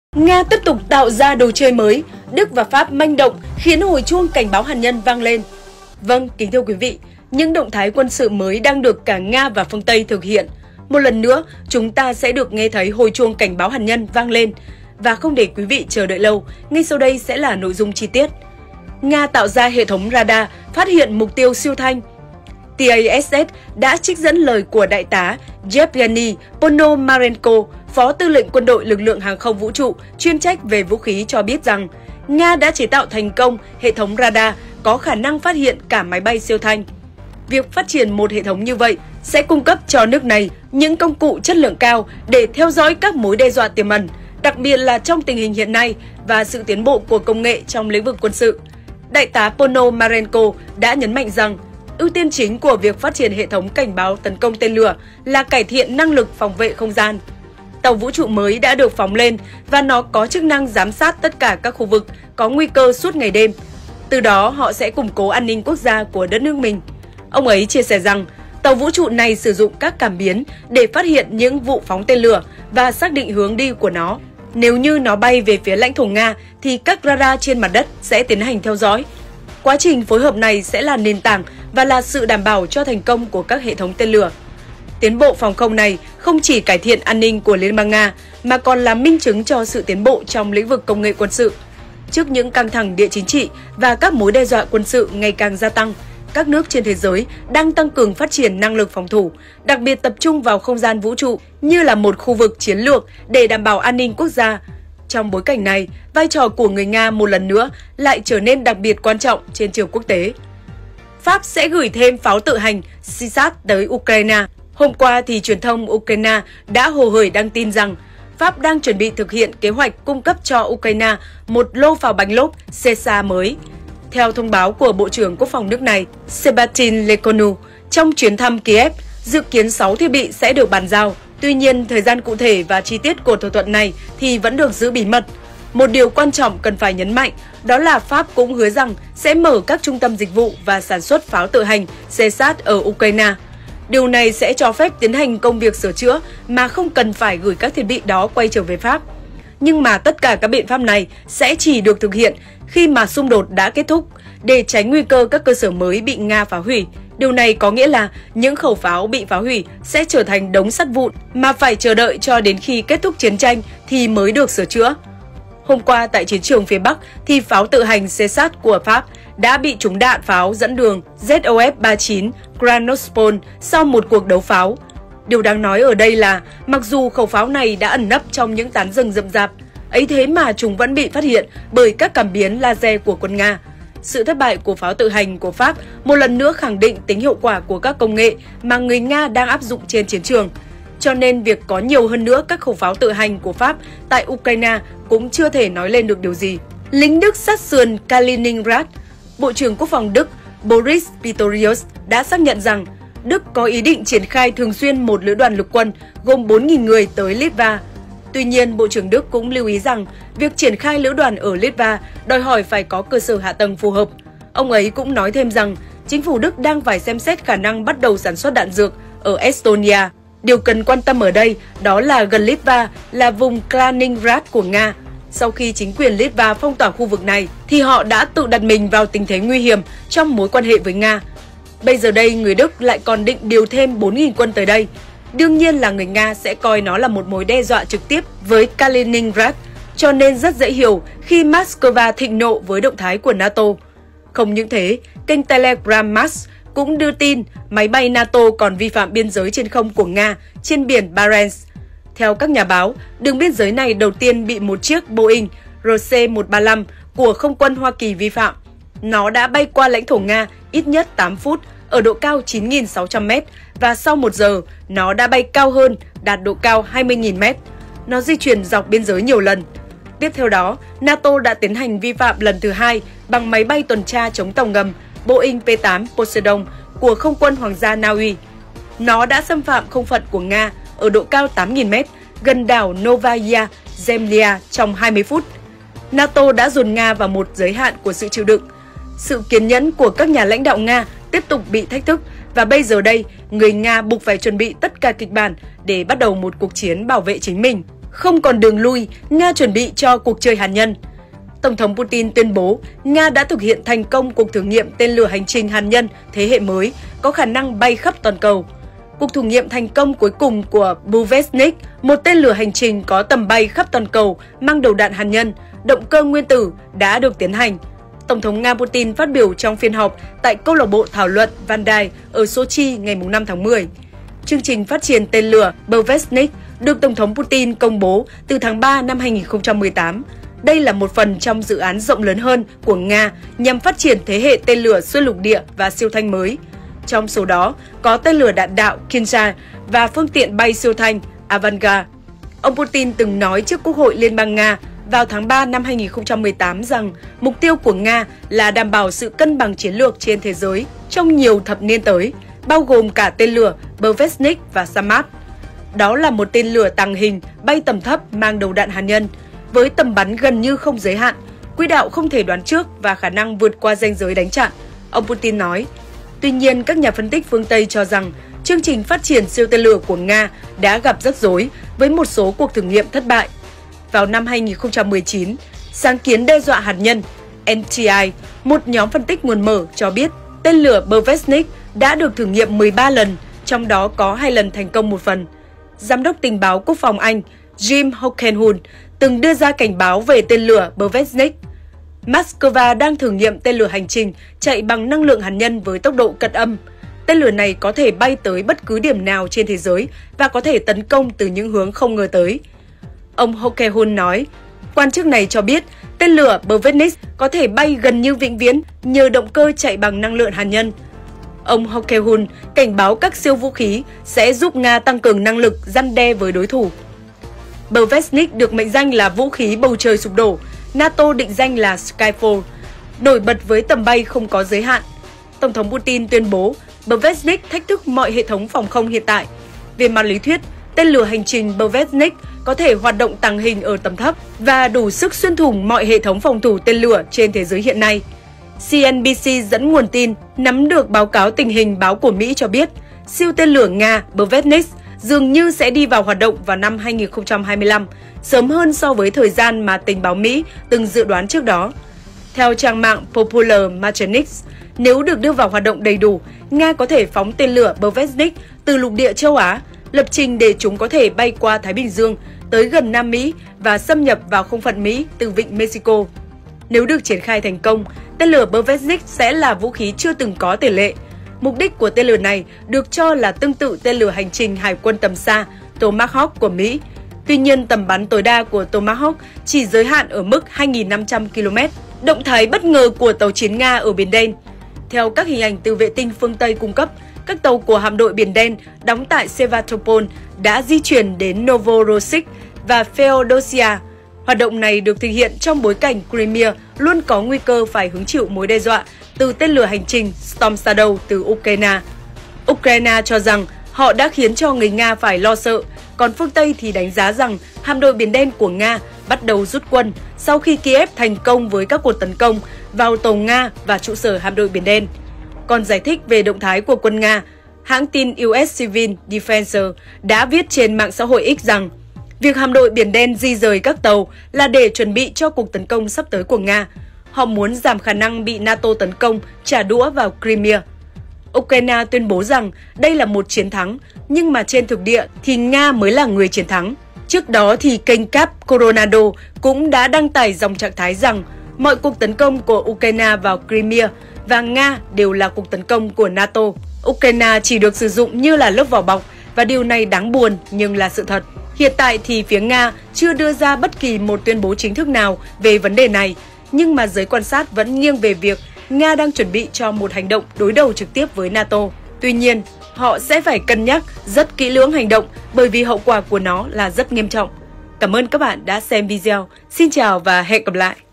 Nga tiếp tục tạo ra đồ chơi mới, Đức và Pháp manh động khiến hồi chuông cảnh báo hạt nhân vang lên. Vâng, kính thưa quý vị, những động thái quân sự mới đang được cả Nga và phương Tây thực hiện. Một lần nữa, chúng ta sẽ được nghe thấy hồi chuông cảnh báo hạt nhân vang lên. Và không để quý vị chờ đợi lâu, ngay sau đây sẽ là nội dung chi tiết. Nga tạo ra hệ thống radar phát hiện mục tiêu siêu thanh. TASS đã trích dẫn lời của Đại tá Yevgeny Ponomarenko, Phó Tư lệnh Quân đội Lực lượng Hàng không Vũ trụ chuyên trách về vũ khí cho biết rằng Nga đã chế tạo thành công hệ thống radar có khả năng phát hiện cả máy bay siêu thanh. Việc phát triển một hệ thống như vậy sẽ cung cấp cho nước này những công cụ chất lượng cao để theo dõi các mối đe dọa tiềm ẩn, đặc biệt là trong tình hình hiện nay và sự tiến bộ của công nghệ trong lĩnh vực quân sự. Đại tá Ponomarenko đã nhấn mạnh rằng ưu tiên chính của việc phát triển hệ thống cảnh báo tấn công tên lửa là cải thiện năng lực phòng vệ không gian. Tàu vũ trụ mới đã được phóng lên và nó có chức năng giám sát tất cả các khu vực có nguy cơ suốt ngày đêm. Từ đó họ sẽ củng cố an ninh quốc gia của đất nước mình. Ông ấy chia sẻ rằng tàu vũ trụ này sử dụng các cảm biến để phát hiện những vụ phóng tên lửa và xác định hướng đi của nó. Nếu như nó bay về phía lãnh thổ Nga thì các radar trên mặt đất sẽ tiến hành theo dõi. Quá trình phối hợp này sẽ là nền tảng và là sự đảm bảo cho thành công của các hệ thống tên lửa. Tiến bộ phòng không này không chỉ cải thiện an ninh của Liên bang Nga mà còn là minh chứng cho sự tiến bộ trong lĩnh vực công nghệ quân sự. Trước những căng thẳng địa chính trị và các mối đe dọa quân sự ngày càng gia tăng, các nước trên thế giới đang tăng cường phát triển năng lực phòng thủ, đặc biệt tập trung vào không gian vũ trụ như là một khu vực chiến lược để đảm bảo an ninh quốc gia. Trong bối cảnh này, vai trò của người Nga một lần nữa lại trở nên đặc biệt quan trọng trên trường quốc tế. Pháp sẽ gửi thêm pháo tự hành SISAT tới Ukraine. Hôm qua thì truyền thông Ukraine đã hồ hởi đăng tin rằng Pháp đang chuẩn bị thực hiện kế hoạch cung cấp cho Ukraine một lô pháo bánh lốp CESA mới. Theo thông báo của Bộ trưởng Quốc phòng nước này, Sebastian Lekonu, trong chuyến thăm Kiev, dự kiến 6 thiết bị sẽ được bàn giao. Tuy nhiên, thời gian cụ thể và chi tiết của thỏa thuận này thì vẫn được giữ bí mật. Một điều quan trọng cần phải nhấn mạnh đó là Pháp cũng hứa rằng sẽ mở các trung tâm dịch vụ và sản xuất pháo tự hành CESAT ở Ukraine. Điều này sẽ cho phép tiến hành công việc sửa chữa mà không cần phải gửi các thiết bị đó quay trở về Pháp. Nhưng mà tất cả các biện pháp này sẽ chỉ được thực hiện khi mà xung đột đã kết thúc để tránh nguy cơ các cơ sở mới bị Nga phá hủy. Điều này có nghĩa là những khẩu pháo bị phá hủy sẽ trở thành đống sắt vụn mà phải chờ đợi cho đến khi kết thúc chiến tranh thì mới được sửa chữa. Hôm qua tại chiến trường phía Bắc thì pháo tự hành CESAT của Pháp đã bị trúng đạn pháo dẫn đường ZOF-39 Granospol sau một cuộc đấu pháo. Điều đáng nói ở đây là mặc dù khẩu pháo này đã ẩn nấp trong những tán rừng rậm rạp, ấy thế mà chúng vẫn bị phát hiện bởi các cảm biến laser của quân Nga. Sự thất bại của pháo tự hành của Pháp một lần nữa khẳng định tính hiệu quả của các công nghệ mà người Nga đang áp dụng trên chiến trường. Cho nên việc có nhiều hơn nữa các khẩu pháo tự hành của Pháp tại Ukraine cũng chưa thể nói lên được điều gì. Lính Đức sát sườn Kaliningrad. Bộ trưởng Quốc phòng Đức Boris Pistorius đã xác nhận rằng Đức có ý định triển khai thường xuyên một lữ đoàn lục quân gồm 4.000 người tới Litva. Tuy nhiên, Bộ trưởng Đức cũng lưu ý rằng việc triển khai lữ đoàn ở Litva đòi hỏi phải có cơ sở hạ tầng phù hợp. Ông ấy cũng nói thêm rằng chính phủ Đức đang phải xem xét khả năng bắt đầu sản xuất đạn dược ở Estonia. Điều cần quan tâm ở đây đó là gần Litva là vùng Kaliningrad của Nga. Sau khi chính quyền Litva phong tỏa khu vực này thì họ đã tự đặt mình vào tình thế nguy hiểm trong mối quan hệ với Nga. Bây giờ đây người Đức lại còn định điều thêm 4.000 quân tới đây. Đương nhiên là người Nga sẽ coi nó là một mối đe dọa trực tiếp với Kaliningrad, cho nên rất dễ hiểu khi Moscow thịnh nộ với động thái của NATO. Không những thế, kênh Telegram Mars cũng đưa tin máy bay NATO còn vi phạm biên giới trên không của Nga trên biển Barents. Theo các nhà báo, đường biên giới này đầu tiên bị một chiếc Boeing RC-135 của không quân Hoa Kỳ vi phạm. Nó đã bay qua lãnh thổ Nga ít nhất 8 phút ở độ cao 9.600 m và sau 1 giờ, nó đã bay cao hơn, đạt độ cao 20.000 m. Nó di chuyển dọc biên giới nhiều lần. Tiếp theo đó, NATO đã tiến hành vi phạm lần thứ hai bằng máy bay tuần tra chống tàu ngầm Boeing P-8 Poseidon của không quân Hoàng gia Na Uy. Nó đã xâm phạm không phận của Nga ở độ cao 8.000 m gần đảo Novaya Zemlya trong 20 phút. NATO đã dồn Nga vào một giới hạn của sự chịu đựng. Sự kiên nhẫn của các nhà lãnh đạo Nga tiếp tục bị thách thức và bây giờ đây, người Nga buộc phải chuẩn bị tất cả kịch bản để bắt đầu một cuộc chiến bảo vệ chính mình. Không còn đường lui, Nga chuẩn bị cho cuộc chơi hạt nhân. Tổng thống Putin tuyên bố Nga đã thực hiện thành công cuộc thử nghiệm tên lửa hành trình hạt nhân thế hệ mới, có khả năng bay khắp toàn cầu. Cuộc thử nghiệm thành công cuối cùng của Buvesnik, một tên lửa hành trình có tầm bay khắp toàn cầu mang đầu đạn hạt nhân, động cơ nguyên tử đã được tiến hành. Tổng thống Nga Putin phát biểu trong phiên họp tại câu lạc bộ thảo luận Vandai ở Sochi ngày 5 tháng 10. Chương trình phát triển tên lửa Buvesnik được Tổng thống Putin công bố từ tháng 3 năm 2018. Đây là một phần trong dự án rộng lớn hơn của Nga nhằm phát triển thế hệ tên lửa xuyên lục địa và siêu thanh mới. Trong số đó có tên lửa đạn đạo Kinzhal và phương tiện bay siêu thanh Avangard. Ông Putin từng nói trước Quốc hội Liên bang Nga vào tháng 3 năm 2018 rằng mục tiêu của Nga là đảm bảo sự cân bằng chiến lược trên thế giới trong nhiều thập niên tới, bao gồm cả tên lửa Buvesnik và Samad. Đó là một tên lửa tàng hình bay tầm thấp mang đầu đạn hạt nhân, với tầm bắn gần như không giới hạn, quỹ đạo không thể đoán trước và khả năng vượt qua ranh giới đánh chặn, ông Putin nói. Tuy nhiên, các nhà phân tích phương Tây cho rằng chương trình phát triển siêu tên lửa của Nga đã gặp rắc rối với một số cuộc thử nghiệm thất bại. Vào năm 2019, sáng kiến đe dọa hạt nhân NTI, một nhóm phân tích nguồn mở cho biết tên lửa Buvesnik đã được thử nghiệm 13 lần, trong đó có 2 lần thành công một phần. Giám đốc tình báo quốc phòng Anh Jim Hokenhull từng đưa ra cảnh báo về tên lửa Buvesnik. Moscow đang thử nghiệm tên lửa hành trình chạy bằng năng lượng hạt nhân với tốc độ cận âm. Tên lửa này có thể bay tới bất cứ điểm nào trên thế giới và có thể tấn công từ những hướng không ngờ tới. Ông Hokenhull nói, quan chức này cho biết tên lửa Buvesnik có thể bay gần như vĩnh viễn nhờ động cơ chạy bằng năng lượng hạt nhân. Ông Hokenhull cảnh báo các siêu vũ khí sẽ giúp Nga tăng cường năng lực răn đe với đối thủ. Buvesnik được mệnh danh là vũ khí bầu trời sụp đổ, NATO định danh là Skyfall, nổi bật với tầm bay không có giới hạn. Tổng thống Putin tuyên bố Buvesnik thách thức mọi hệ thống phòng không hiện tại. Về mặt lý thuyết, tên lửa hành trình Buvesnik có thể hoạt động tàng hình ở tầm thấp và đủ sức xuyên thủng mọi hệ thống phòng thủ tên lửa trên thế giới hiện nay. CNBC dẫn nguồn tin nắm được báo cáo tình hình báo của Mỹ cho biết siêu tên lửa Nga Buvesnik dường như sẽ đi vào hoạt động vào năm 2025, sớm hơn so với thời gian mà tình báo Mỹ từng dự đoán trước đó. Theo trang mạng Popular Mechanics, nếu được đưa vào hoạt động đầy đủ, Nga có thể phóng tên lửa Buvesnik từ lục địa châu Á, lập trình để chúng có thể bay qua Thái Bình Dương, tới gần Nam Mỹ và xâm nhập vào không phận Mỹ từ vịnh Mexico. Nếu được triển khai thành công, tên lửa Buvesnik sẽ là vũ khí chưa từng có tiền lệ. Mục đích của tên lửa này được cho là tương tự tên lửa hành trình hải quân tầm xa Tomahawk của Mỹ. Tuy nhiên, tầm bắn tối đa của Tomahawk chỉ giới hạn ở mức 2.500 km. Động thái bất ngờ của tàu chiến Nga ở Biển Đen. Theo các hình ảnh từ vệ tinh phương Tây cung cấp, các tàu của hạm đội Biển Đen đóng tại Sevastopol đã di chuyển đến Novorossiysk và Feodosia. Hoạt động này được thực hiện trong bối cảnh Crimea luôn có nguy cơ phải hứng chịu mối đe dọa từ tên lửa hành trình Storm Shadow từ Ukraine. Ukraine cho rằng họ đã khiến cho người Nga phải lo sợ, còn phương Tây thì đánh giá rằng hạm đội Biển Đen của Nga bắt đầu rút quân sau khi Kiev thành công với các cuộc tấn công vào tàu Nga và trụ sở hạm đội Biển Đen. Còn giải thích về động thái của quân Nga, hãng tin US Civil Defense đã viết trên mạng xã hội X rằng việc hạm đội Biển Đen di rời các tàu là để chuẩn bị cho cuộc tấn công sắp tới của Nga. Họ muốn giảm khả năng bị NATO tấn công, trả đũa vào Crimea. Ukraine tuyên bố rằng đây là một chiến thắng, nhưng mà trên thực địa thì Nga mới là người chiến thắng. Trước đó thì kênh Cap Coronado cũng đã đăng tải dòng trạng thái rằng mọi cuộc tấn công của Ukraine vào Crimea và Nga đều là cuộc tấn công của NATO. Ukraine chỉ được sử dụng như là lớp vỏ bọc và điều này đáng buồn nhưng là sự thật. Hiện tại thì phía Nga chưa đưa ra bất kỳ một tuyên bố chính thức nào về vấn đề này, nhưng mà giới quan sát vẫn nghiêng về việc Nga đang chuẩn bị cho một hành động đối đầu trực tiếp với NATO. Tuy nhiên, họ sẽ phải cân nhắc rất kỹ lưỡng hành động bởi vì hậu quả của nó là rất nghiêm trọng. Cảm ơn các bạn đã xem video. Xin chào và hẹn gặp lại!